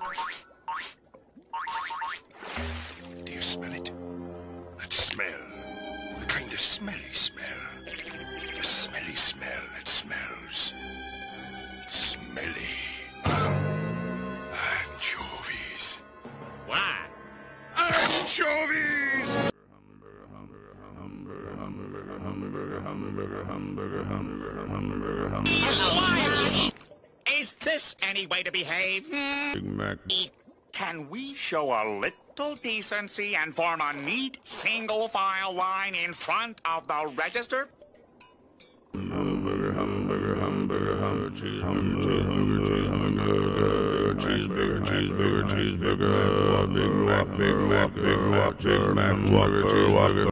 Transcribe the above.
Do you smell it? That smell. The kind of smelly smell. The smelly smell that smells smelly. Anchovies. What? Anchovies! Is this any way to behave? Big Mac. Can we show a little decency and form a neat single-file line in front of the register? Hamburger, cheeseburger, Big Mac, Big Mac, Big Mac, whopper.